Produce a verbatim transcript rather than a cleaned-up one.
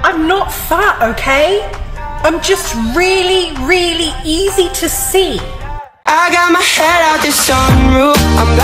I'm not fat, okay? I'm just really, really easy to see. I got my head out the sunroof. I'm